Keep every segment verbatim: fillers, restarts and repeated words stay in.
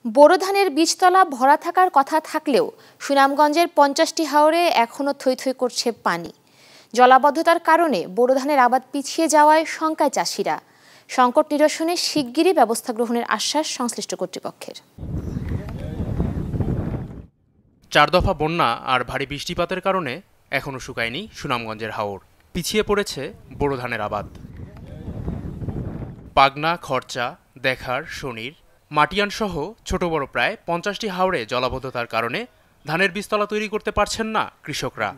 বোরো ধানের বীজতলা ভরা থাকার কথা থাকলেও সুনামগঞ্জের পঞ্চাশটি হাওরে এখনও থই থই করছে পানি। জলাবদ্ধতার কারণে বোরো ধানের আবাদ পিছিয়ে যাওয়ায় শঙ্কায় চাষিরা। সংকট নিরসনে শিগগিরই ব্যবস্থা গ্রহণের আশ্বাস সংশ্লিষ্ট কর্তৃপক্ষের। চার দফা বন্যা আর ভারী বৃষ্টিপাতের কারণে এখনও শুকায়নি সুনামগঞ্জের হাওর। পিছিয়ে পড়েছে বোরো ধানের আবাদ। পাগনা, খরচা, দেখার, শনির, মাটিয়ান সহ ছোট বড় প্রায় পঞ্চাশটি হাওরে জলাবদ্ধতার কারণে ধানের বীজতলা তৈরি করতে পারছেন না কৃষকরা।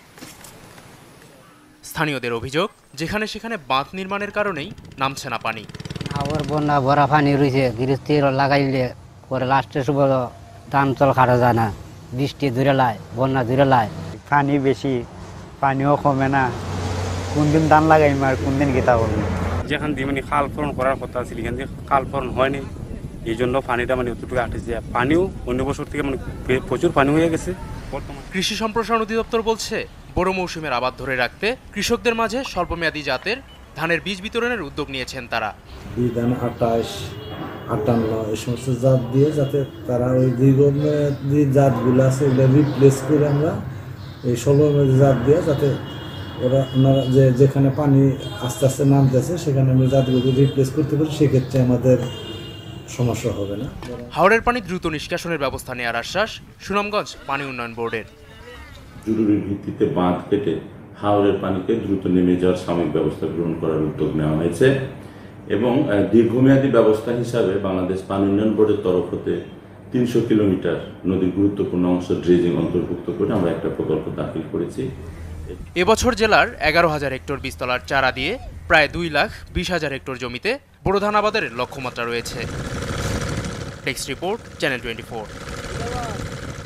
স্থানীয়দের অভিযোগ, যেখানে সেখানে বাঁধ নির্মাণের কারণেই নামছে না পানি। হাওর বন্যা ভরা পানি রয়েছে, গৃহস্থী লাগাইলে পরে লাস্টে সব ধান চল খাটা যায় না। বৃষ্টি দূরে লায়, বন্যা দূরে লায়, পানি বেশি, পানিও কমে না। কোন দিন ধান লাগাইম আর কোন দিন গীতা করবো। যেখান দিয়ে মানে খাল ফরন করার কথা ছিল, এখান দিয়ে খাল ফরন হয়নি, এই জন্য পানিটা মানে অতটুকু আটেছে। পানিও অন্য বছর থেকে মানে প্রচুর পানি হয়ে গেছে। কৃষি সম্প্রসারণ অধিদপ্তর বলছে, বড় মৌসুমের আবাদ ধরে রাখতে কৃষকদের মাঝে স্বল্পমেয়াদী জাতের ধানের বীজ বিতরণের উদ্যোগ নিয়েছেন তারা। ধান আটাশ, আটান্ন এই সমস্ত জাত দিয়ে যাতে তারা ওই দীর্ঘমেয়াদী জাতগুলো আছে ওগুলো রিপ্লেস করে আমরা এই স্বল্পমেয়াদী জাত দিয়ে যাতে ওরা ওনারা যে যেখানে পানি আস্তে আস্তে নামতেছে সেখানে আমরা জাতগুলো রিপ্লেস করতে পারি, সেক্ষেত্রে আমাদের সমস্যা হবে না। হাওরের পানি দ্রুত নিষ্কাশনের ব্যবস্থা নেওয়ার আশ্বাস সুনামগঞ্জ পানি উন্নয়ন বোর্ডের। জরুরি ভিত্তিতে বাঁধ কেটে হাওরের পানিকে দ্রুত নেমে যাওয়ার সাময়িক ব্যবস্থা গ্রহণ করার উদ্যোগ নেওয়া হয়েছে এবং দীর্ঘমেয়াদী ব্যবস্থা হিসাবে বাংলাদেশ পানি উন্নয়ন বোর্ডের তরফ হতে তিনশো কিলোমিটার নদীর গুরুত্বপূর্ণ অংশ ড্রেজিং অন্তর্ভুক্ত করে আমরা একটা প্রকল্প দাখিল করেছি। এবছর জেলার এগারো হাজার হেক্টর বীজতলার চারা দিয়ে প্রায় দুই লাখ বিশ হাজার হেক্টর জমিতে বোরো ধান আবাদের লক্ষ্যমাত্রা রয়েছে। Text report, channel twenty four.